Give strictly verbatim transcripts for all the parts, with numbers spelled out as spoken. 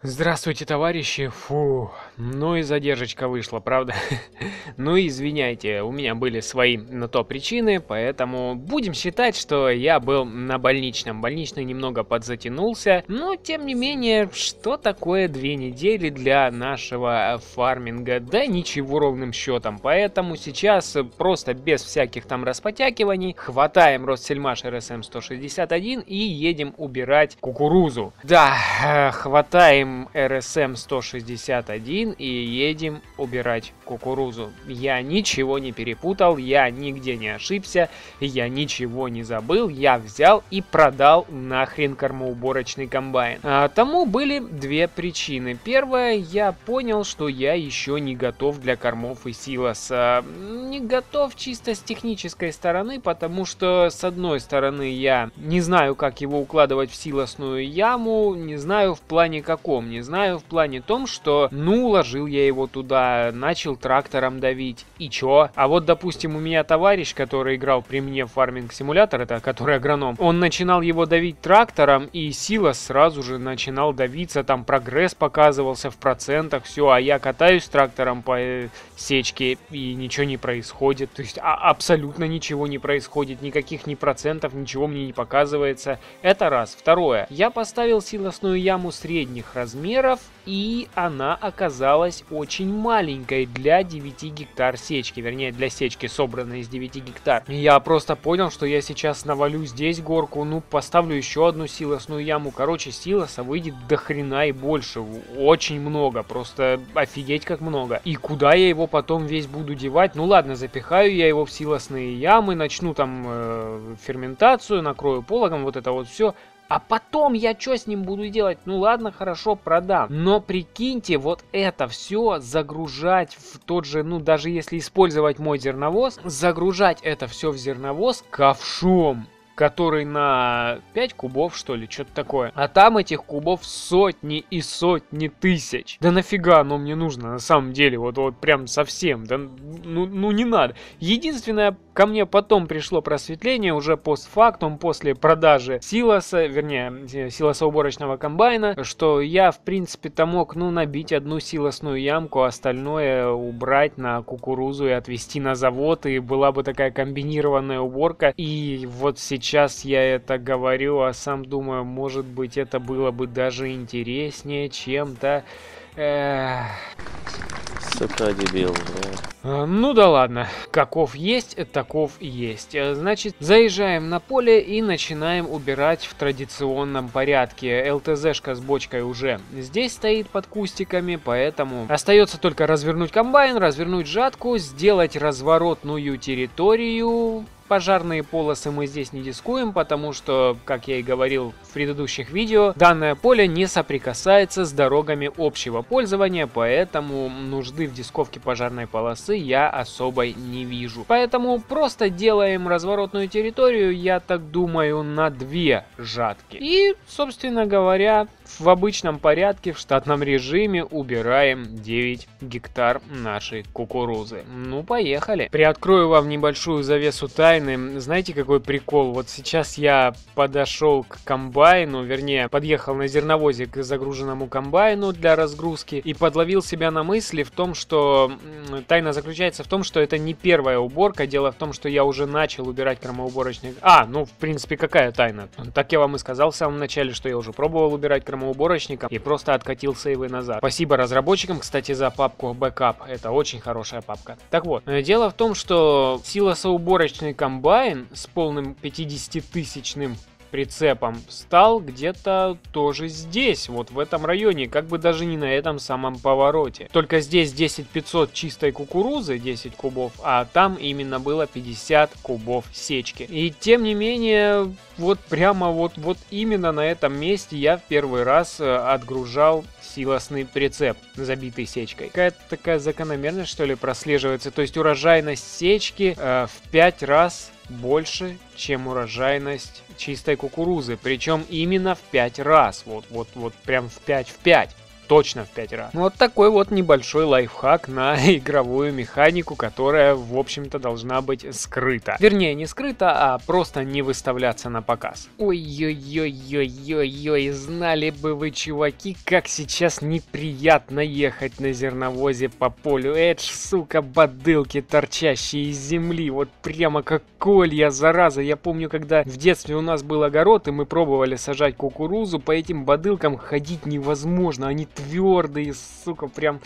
Здравствуйте, товарищи. Фу, ну и задержечка вышла, правда? Ну и извиняйте, у меня были свои на то причины, поэтому будем считать, что я был на больничном. Больничный немного подзатянулся, но тем не менее, что такое две недели для нашего фарминга? Да ничего ровным счетом, поэтому сейчас просто без всяких там распотякиваний хватаем Россельмаш эр эс эм сто шестьдесят один и едем убирать кукурузу. Да, хватаем эр эс эм сто шестьдесят один и едем убирать кукурузу. Я ничего не перепутал, я нигде не ошибся, я ничего не забыл, я взял и продал нахрен кормоуборочный комбайн. А тому были две причины. Первая, я понял, что я еще не готов для кормов и силоса. Не готов чисто с технической стороны, потому что с одной стороны я не знаю, как его укладывать в силосную яму, не знаю в плане каком. Не знаю в плане том, что, ну, уложил я его туда, начал трактором давить, и чё? А вот, допустим, у меня товарищ, который играл при мне в фарминг-симулятор, это который агроном, он начинал его давить трактором, и силос сразу же начинал давиться, там прогресс показывался в процентах, все, а я катаюсь трактором по э, сечке, и ничего не происходит, то есть а, абсолютно ничего не происходит, никаких ни процентов, ничего мне не показывается. Это раз. Второе. Я поставил силосную яму средних размеров, и она оказалась очень маленькой для девяти гектар сечки, вернее для сечки, собранной из девяти гектар. Я просто понял, что я сейчас навалю здесь горку, ну поставлю еще одну силосную яму, короче силоса выйдет до хрена и больше, очень много, просто офигеть как много. И куда я его потом весь буду девать? Ну ладно, запихаю я его в силосные ямы, начну там э, ферментацию, накрою пологом, вот это вот все. А потом я что с ним буду делать? Ну ладно, хорошо, продам. Но прикиньте, вот это все загружать в тот же, ну даже если использовать мой зерновоз, загружать это все в зерновоз ковшом, который на пять кубов, что ли, что-то такое. А там этих кубов сотни и сотни тысяч. Да нафига оно мне нужно на самом деле, вот, вот прям совсем. Да ну, ну не надо. Единственное, ко мне потом пришло просветление уже постфактум, после продажи силоса, вернее, силосоуборочного комбайна, что я, в принципе-то мог, ну, набить одну силосную ямку, а остальное убрать на кукурузу и отвезти на завод, и была бы такая комбинированная уборка. И вот сейчас Сейчас я это говорю, а сам думаю, может быть, это было бы даже интереснее чем-то. Эх... Сука, дебил, да. Ну да ладно, каков есть, таков есть. Значит, заезжаем на поле и начинаем убирать в традиционном порядке. эл тэ зэшка с бочкой уже здесь стоит под кустиками, поэтому остается только развернуть комбайн, развернуть жатку, сделать разворотную территорию. Пожарные полосы мы здесь не дискуем, потому что, как я и говорил в предыдущих видео, данное поле не соприкасается с дорогами общего пользования, поэтому нужды в дисковке пожарной полосы я особой не вижу. Поэтому просто делаем разворотную территорию, я так думаю, на две жатки. И, собственно говоря, в обычном порядке, в штатном режиме убираем девять гектар нашей кукурузы. Ну, поехали. Приоткрою вам небольшую завесу тайны. Знаете, какой прикол? Вот сейчас я подошел к комбайну, вернее, подъехал на зерновозе к загруженному комбайну для разгрузки и подловил себя на мысли в том, что тайна заключается в том, что это не первая уборка. Дело в том, что я уже начал убирать кормоуборочный... А, ну, в принципе, какая тайна? Так я вам и сказал в самом начале, что я уже пробовал убирать кормоуборочником и просто откатил сейвы назад. Спасибо разработчикам, кстати, за папку Backup. Это очень хорошая папка. Так вот, дело в том, что силосоуборочный комбайн с полным пятидесятитысячным прицепом стал где-то тоже здесь, вот в этом районе, как бы даже не на этом самом повороте. Только здесь десять пятьсот чистой кукурузы, десять кубов, а там именно было пятьдесят кубов сечки. И тем не менее, вот прямо вот, вот именно на этом месте я в первый раз отгружал силосный прицеп, забитый сечкой. Какая-то такая закономерность, что ли, прослеживается. То есть урожайность сечки э, в пять раз больше, чем урожайность чистой кукурузы. Причем именно в пять раз. Вот, вот, вот прям в пять в пять. точно в пять раз. Вот такой вот небольшой лайфхак на игровую механику, которая, в общем-то, должна быть скрыта. Вернее, не скрыта, а просто не выставляться на показ. Ой-ой-ой-ой-ой-ой, знали бы вы, чуваки, как сейчас неприятно ехать на зерновозе по полю. Это ж, сука, бодылки, торчащие из земли, вот прямо как колья, зараза. Я помню, когда в детстве у нас был огород, и мы пробовали сажать кукурузу, по этим бодылкам ходить невозможно, они твердые, сука, прям...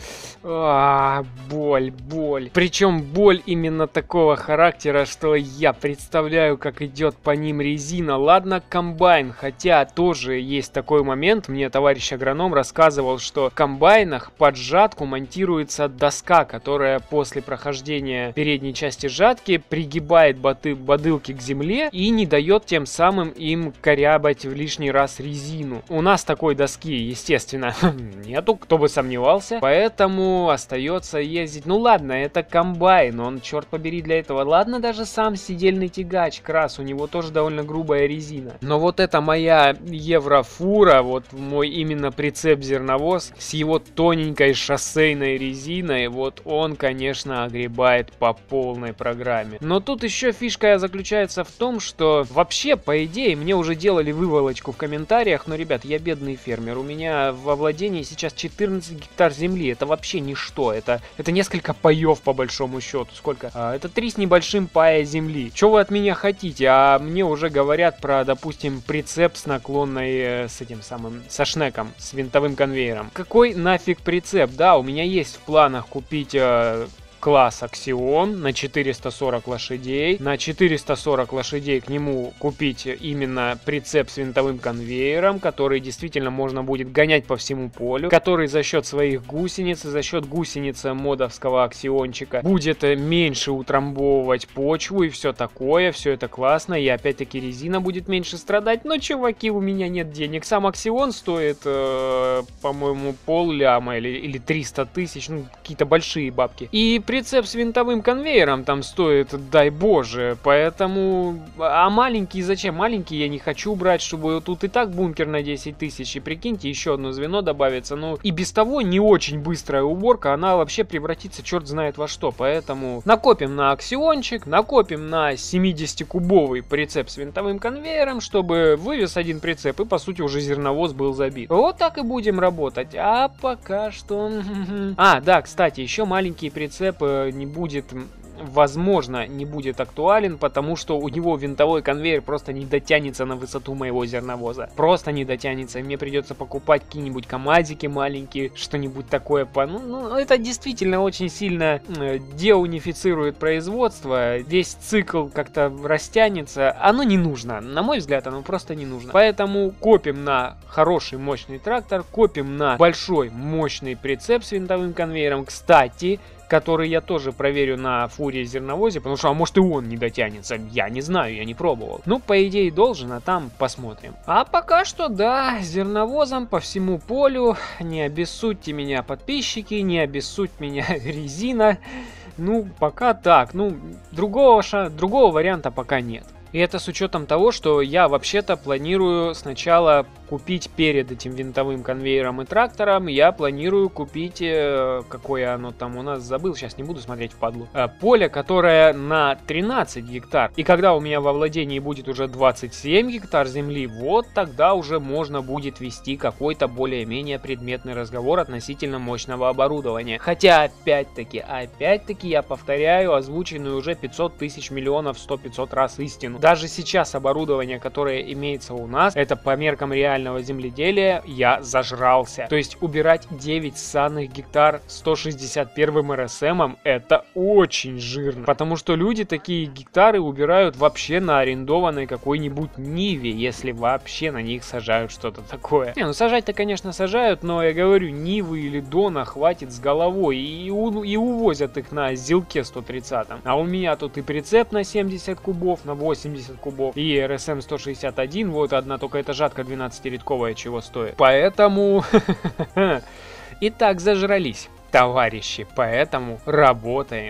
А, боль, боль. Причем боль именно такого характера, что я представляю, как идет по ним резина. Ладно, комбайн, хотя тоже есть такой момент, мне товарищ агроном рассказывал, что в комбайнах под жатку монтируется доска, которая после прохождения передней части жатки пригибает боты, бодылки к земле и не дает тем самым им корябать в лишний раз резину. У нас такой доски, естественно, нету, кто бы сомневался, поэтому остается ездить. Ну ладно, это комбайн, он, черт побери, для этого. Ладно, даже сам сидельный тягач Крас, у него тоже довольно грубая резина. Но вот эта моя еврофура, вот мой именно прицеп-зерновоз с его тоненькой шоссейной резиной, вот он, конечно, огребает по полной программе. Но тут еще фишка заключается в том, что вообще, по идее, мне уже делали выволочку в комментариях, но, ребят, я бедный фермер, у меня во владении сейчас четырнадцать гектар земли, это вообще ничто, это, это несколько паев по большому счету, сколько? А, это три с небольшим пая земли. Что вы от меня хотите? А мне уже говорят про, допустим, прицеп с наклонной, э, с этим самым, со шнеком, с винтовым конвейером. Какой нафиг прицеп? Да, у меня есть в планах купить... Э, класс Аксион на четыреста сорок лошадей. На четыреста сорок лошадей к нему купить именно прицеп с винтовым конвейером, который действительно можно будет гонять по всему полю, который за счет своих гусениц, за счет гусеницы модовского Аксиончика будет меньше утрамбовывать почву и все такое, все это классно, и опять-таки резина будет меньше страдать, но, чуваки, у меня нет денег. Сам Аксион стоит, э, по-моему, пол ляма или, или триста тысяч, ну, какие-то большие бабки. И прицеп с винтовым конвейером там стоит, дай боже, поэтому... А маленький зачем? Маленький я не хочу брать, чтобы тут и так бункер на десять тысяч, и прикиньте, еще одно звено добавится. Ну, и без того не очень быстрая уборка, она вообще превратится черт знает во что, поэтому накопим на Аксиончик, накопим на семидесятикубовый прицеп с винтовым конвейером, чтобы вывез один прицеп, и по сути уже зерновоз был забит. Вот так и будем работать, а пока что... А, да, кстати, еще маленький прицеп не будет, возможно, не будет актуален, потому что у него винтовой конвейер просто не дотянется на высоту моего зерновоза. Просто не дотянется. Мне придется покупать какие-нибудь камазики маленькие, что-нибудь такое. По... Ну, ну, это действительно очень сильно э, деунифицирует производство. Весь цикл как-то растянется. Оно не нужно. На мой взгляд, оно просто не нужно. Поэтому копим на хороший мощный трактор, копим на большой мощный прицеп с винтовым конвейером. Кстати, который я тоже проверю на фуре зерновозе, потому что, а может, и он не дотянется, я не знаю, я не пробовал. Ну, по идее, должен, а там посмотрим. А пока что, да, зерновозом по всему полю, не обессудьте меня, подписчики, не обессудь меня, резина. Ну, пока так, ну, другого, ша... другого варианта пока нет. И это с учетом того, что я вообще-то планирую сначала купить перед этим винтовым конвейером и трактором, я планирую купить, э, какое оно там у нас, забыл, сейчас не буду смотреть впадлу, э, поле, которое на тринадцать гектар. И когда у меня во владении будет уже двадцать семь гектар земли, вот тогда уже можно будет вести какой-то более-менее предметный разговор относительно мощного оборудования. Хотя, опять-таки, опять-таки я повторяю озвученную уже пятьсот тысяч миллионов сто пятьсот раз истину. Даже сейчас оборудование, которое имеется у нас, это по меркам реального земледелия, я зажрался. То есть убирать девять ссаных гектар сто шестьдесят первым эр эс эм это очень жирно. Потому что люди такие гектары убирают вообще на арендованной какой-нибудь Ниве, если вообще на них сажают что-то такое. Не, ну сажать-то, конечно, сажают, но я говорю, Нивы или Дона хватит с головой и, у, и увозят их на Зилке сто тридцатом. А у меня тут и прицеп на семьдесят кубов, на восемьдесят кубов, и эр эс эм сто шестьдесят один, вот одна только эта жатка двенадцатирядковая чего стоит. Поэтому... И так зажрались, товарищи, поэтому работаем.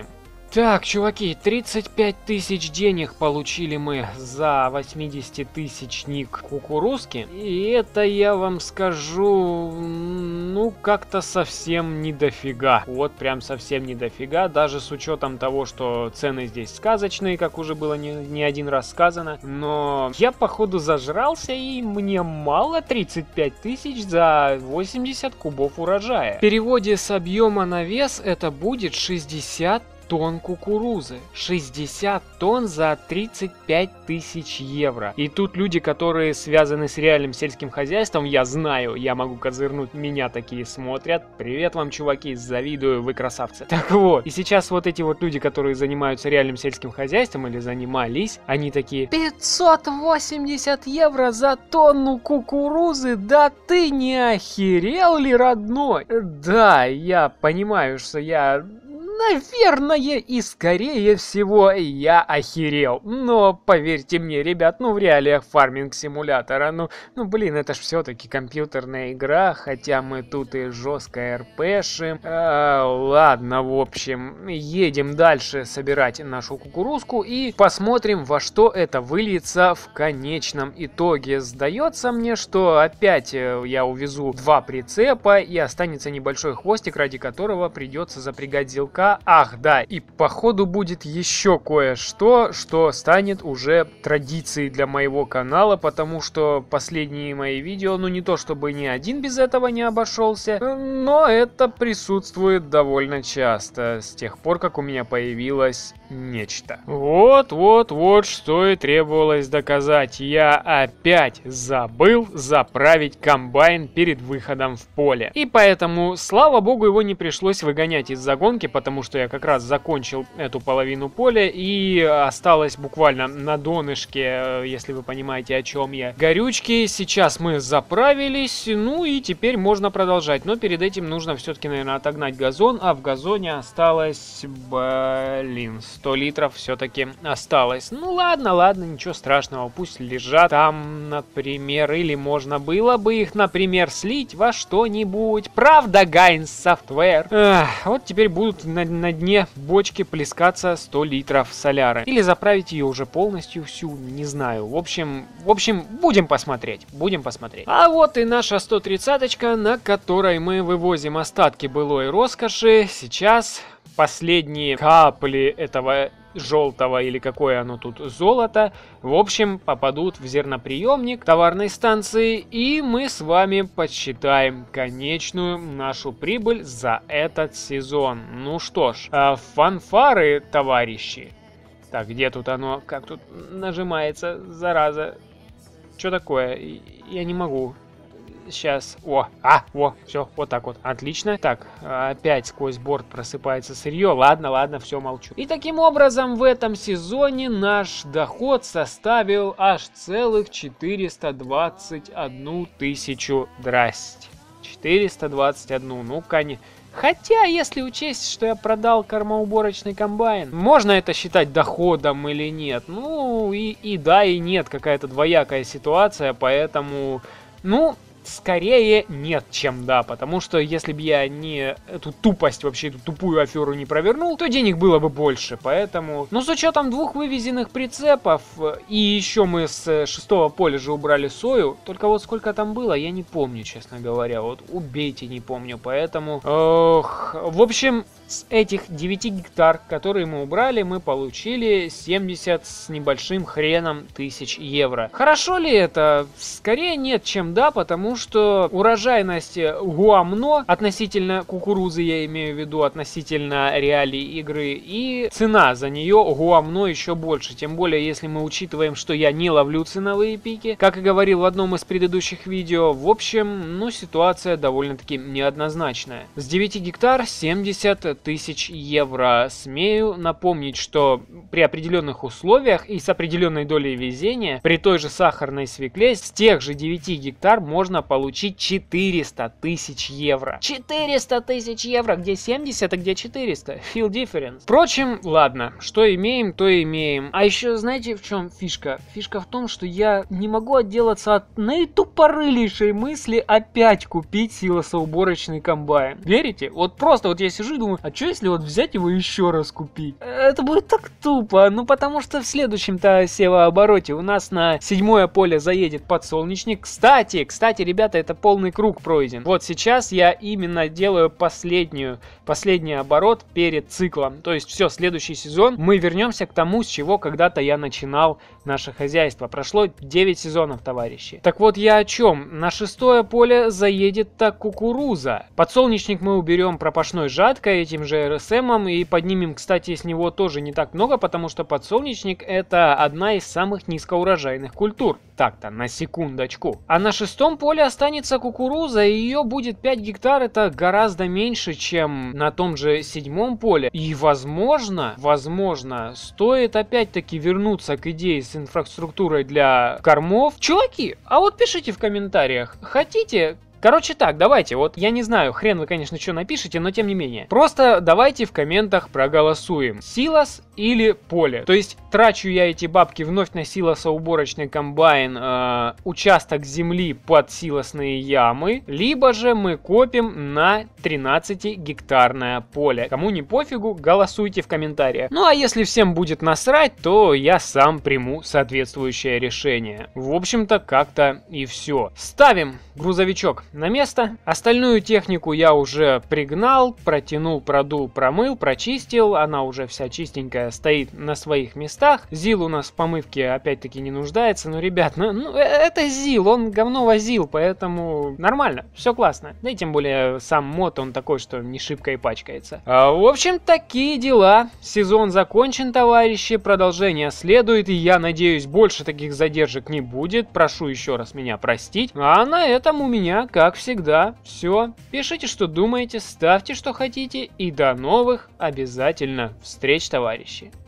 Так, чуваки, тридцать пять тысяч денег получили мы за восьмидесятитысячник кукурузки. И это, я вам скажу, ну, как-то совсем не дофига. Вот прям совсем не дофига, даже с учетом того, что цены здесь сказочные, как уже было не, не один раз сказано. Но я, походу, зажрался, и мне мало тридцать пять тысяч за восемьдесят кубов урожая. В переводе с объема на вес это будет шестьдесят тонн кукурузы. шестьдесят тонн за тридцать пять тысяч евро. И тут люди, которые связаны с реальным сельским хозяйством, я знаю, я могу козырнуть, меня такие смотрят. Привет вам, чуваки, завидую, вы красавцы. Так вот, и сейчас вот эти вот люди, которые занимаются реальным сельским хозяйством или занимались, они такие: пятьсот восемьдесят евро за тонну кукурузы? Да ты не охерел ли, родной? Да, я понимаю, что я... Наверное, и скорее всего я охерел. Но поверьте мне, ребят, ну в реалиях фарминг симулятора, ну, ну блин, это ж все-таки компьютерная игра, хотя мы тут и жестко РПшим. А, ладно, в общем, едем дальше собирать нашу кукурузку и посмотрим, во что это выльется в конечном итоге. Сдается мне, что опять я увезу два прицепа и останется небольшой хвостик, ради которого придется запрягать зилка. Ах, да, и походу будет еще кое-что, что станет уже традицией для моего канала, потому что последние мои видео, ну не то чтобы ни один без этого не обошелся, но это присутствует довольно часто, с тех пор, как у меня появилось нечто. Вот, вот, вот, что и требовалось доказать. Я опять забыл заправить комбайн перед выходом в поле. И поэтому, слава богу, его не пришлось выгонять из загонки, потому что я как раз закончил эту половину поля и осталось буквально на донышке, если вы понимаете, о чем я, горючки. Сейчас мы заправились, ну и теперь можно продолжать. Но перед этим нужно все-таки, наверное, отогнать газон, а в газоне осталось, блин, сто литров все-таки осталось. Ну ладно, ладно, ничего страшного, пусть лежат там, например, или можно было бы их, например, слить во что-нибудь. Правда, Гайнс Софтвер? Эх, вот теперь будут на, на дне бочки плескаться сто литров соляра. Или заправить ее уже полностью всю, не знаю. В общем, в общем, будем посмотреть, будем посмотреть. А вот и наша сто тридцаточка, на которой мы вывозим остатки былой роскоши. Сейчас последние капли этого желтого, или какое оно тут, золото, в общем, попадут в зерноприемник товарной станции, и мы с вами подсчитаем конечную нашу прибыль за этот сезон. Ну что ж, фанфары, товарищи. Так, где тут оно? Как тут нажимается, зараза? Что такое? Я не могу. Сейчас. О, а, о, все, вот так вот. Отлично. Так, опять сквозь борт просыпается сырье. Ладно, ладно, все, молчу. И таким образом в этом сезоне наш доход составил аж целых четыреста двадцать одну тысячу. Здрасте. четыреста двадцать одну. Ну, конечно. Хотя, если учесть, что я продал кормоуборочный комбайн, можно это считать доходом или нет? Ну, и, и да, и нет. Какая-то двоякая ситуация, поэтому, ну... Скорее нет, чем да, потому что если бы я не эту тупость, вообще эту тупую аферу не провернул, то денег было бы больше, поэтому... Но с учетом двух вывезенных прицепов, и еще мы с шестого поля же убрали сою, только вот сколько там было, я не помню, честно говоря, вот убейте, не помню, поэтому... Ох, в общем... С этих девяти гектар, которые мы убрали, мы получили семьдесят с небольшим хреном тысяч евро. Хорошо ли это? Скорее нет, чем да, потому что урожайность гуамно относительно кукурузы, я имею в виду, относительно реалий игры, и цена за нее гуамно еще больше. Тем более, если мы учитываем, что я не ловлю ценовые пики, как и говорил в одном из предыдущих видео. В общем, ну, ситуация довольно-таки неоднозначная. С девяти гектар семьдесят тысяч евро. Смею напомнить, что при определенных условиях и с определенной долей везения, при той же сахарной свекле, с тех же девяти гектар можно можно получить четыреста тысяч евро. четыреста тысяч евро, где семьдесят, а где четыреста. Feel difference. Впрочем, ладно, что имеем, то имеем. А еще знаете, в чем фишка? Фишка в том, что я не могу отделаться от наитупорылейшей мысли опять купить силосоуборочный комбайн. Верите? Вот просто вот я сижу и думаю, а что если вот взять его еще раз купить? Это будет так тупо, ну потому что в следующем-то севообороте у нас на седьмое поле заедет подсолнечник. Кстати, кстати, ребята, это полный круг пройден. Вот сейчас я именно делаю последнюю, последний оборот перед циклом. То есть все, следующий сезон мы вернемся к тому, с чего когда-то я начинал наше хозяйство. Прошло девять сезонов, товарищи. Так вот я о чем? На шестое поле заедет-то кукуруза. Подсолнечник мы уберем пропашной жаткой, этим же эр эс эм, и поднимем, кстати, с него тоже не так много, потому что подсолнечник это одна из самых низкоурожайных культур. Так-то, на секундочку. А на шестом поле останется кукуруза, и ее будет пять гектар, это гораздо меньше, чем на том же седьмом поле. И возможно, возможно, стоит опять-таки вернуться к идее с инфраструктурой для кормов. Чуваки, а вот пишите в комментариях, хотите... Короче так, давайте, вот я не знаю, хрен вы, конечно, что напишите, но тем не менее. Просто давайте в комментах проголосуем. Силос или поле. То есть трачу я эти бабки вновь на силосоуборочный комбайн, э, участок земли под силосные ямы, либо же мы копим на тринадцатигектарное поле. Кому не пофигу, голосуйте в комментариях. Ну а если всем будет насрать, то я сам приму соответствующее решение. В общем-то, как-то и все. Ставим грузовичок на место. Остальную технику я уже пригнал, протянул, продул, промыл, прочистил. Она уже вся чистенькая стоит на своих местах. ЗИЛ у нас в помывке опять-таки не нуждается. Но, ребят, ну, ну это ЗИЛ, он говно возил, поэтому нормально, все классно. Да и тем более сам мод, он такой, что не шибко и пачкается. А, в общем, такие дела. Сезон закончен, товарищи. Продолжение следует, и я надеюсь, больше таких задержек не будет. Прошу еще раз меня простить. А на этом у меня, как всегда, все. Пишите, что думаете, ставьте, что хотите, и до новых обязательно встреч, товарищи.